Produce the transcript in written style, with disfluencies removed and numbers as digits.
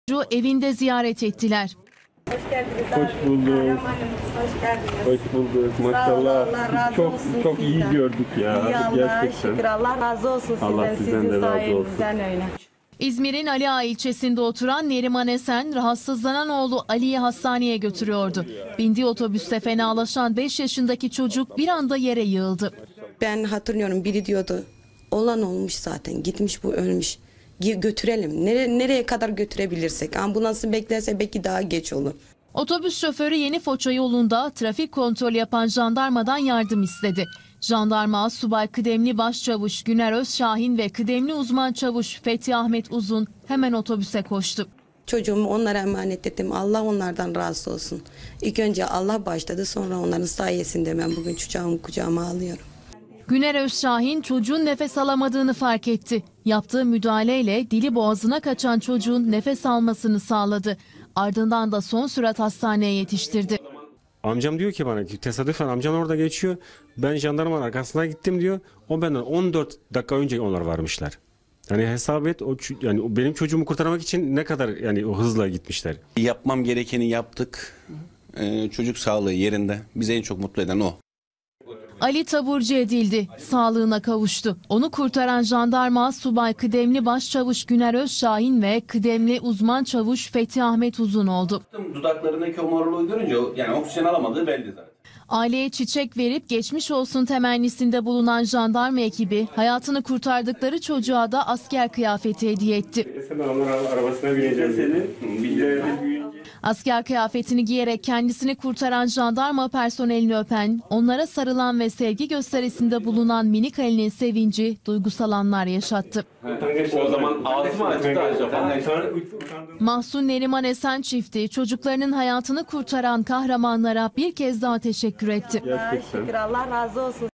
Evinde ziyaret ettiler. Hoş geldiniz. Hoş bulduk. Hoş geldiniz. Hoş bulduk. Maşallah. Allah razı Çok olsun çok iyi sizden. gördük ya. İyi Allah'a Gerçekten. şükür. Allah razı olsun sizden. Allah sizden Sizin de razı olsun. sayenizden öyle. İzmir'in Ali Ağa ilçesinde oturan Neriman Esen, rahatsızlanan oğlu Ali'yi hastaneye götürüyordu. Bindiği otobüste fenalaşan 5 yaşındaki çocuk bir anda yere yığıldı. Ben hatırlıyorum, biri diyordu olan olmuş zaten, gitmiş bu, ölmüş. Götürelim. Nereye kadar götürebilirsek. Ambulansı beklerse belki daha geç olur. Otobüs şoförü Yeni Foça yolunda trafik kontrolü yapan jandarmadan yardım istedi. Jandarma Subay Kıdemli Başçavuş Güner Özşahin ve Kıdemli Uzman Çavuş Fethi Ahmet Uzun hemen otobüse koştu. Çocuğumu onlara emanet ettim. Allah onlardan razı olsun. İlk önce Allah başladı, sonra onların sayesinde ben bugün çocuğumu kucağıma alıyorum. Güner Özşahin çocuğun nefes alamadığını fark etti. Yaptığı müdahaleyle dili boğazına kaçan çocuğun nefes almasını sağladı. Ardından da son sürat hastaneye yetiştirdi. Amcam diyor ki bana, tesadüfen amcam orada geçiyor. Ben jandarmanın arkasına gittim diyor. O benden 14 dakika önce onlar varmışlar. Yani hesap et, yani benim çocuğumu kurtarmak için ne kadar yani o hızla gitmişler. Yapmam gerekeni yaptık. Çocuk sağlığı yerinde. Bizi en çok mutlu eden o. Ali taburcu edildi, sağlığına kavuştu. Onu kurtaran jandarma Subay Kıdemli Başçavuş Güner Özşahin ve Kıdemli Uzman Çavuş Fethi Ahmet Uzun oldu. Dudaklarındaki o morluğu görünce yani oksijen alamadığı belli zaten. Aileye çiçek verip geçmiş olsun temennisinde bulunan jandarma ekibi hayatını kurtardıkları çocuğa da asker kıyafeti hediye etti. Sen arabasına bineceğim. Asker kıyafetini giyerek kendisini kurtaran jandarma personelini öpen, onlara sarılan ve sevgi gösterisinde bulunan minik Ali'nin sevinci duygusal anlar yaşattı. O zaman ağzı mı açtı acaba? Mahsun Neriman Esen çifti çocuklarının hayatını kurtaran kahramanlara bir kez daha teşekkür etti. Allah'a şükür. Allah razı olsun.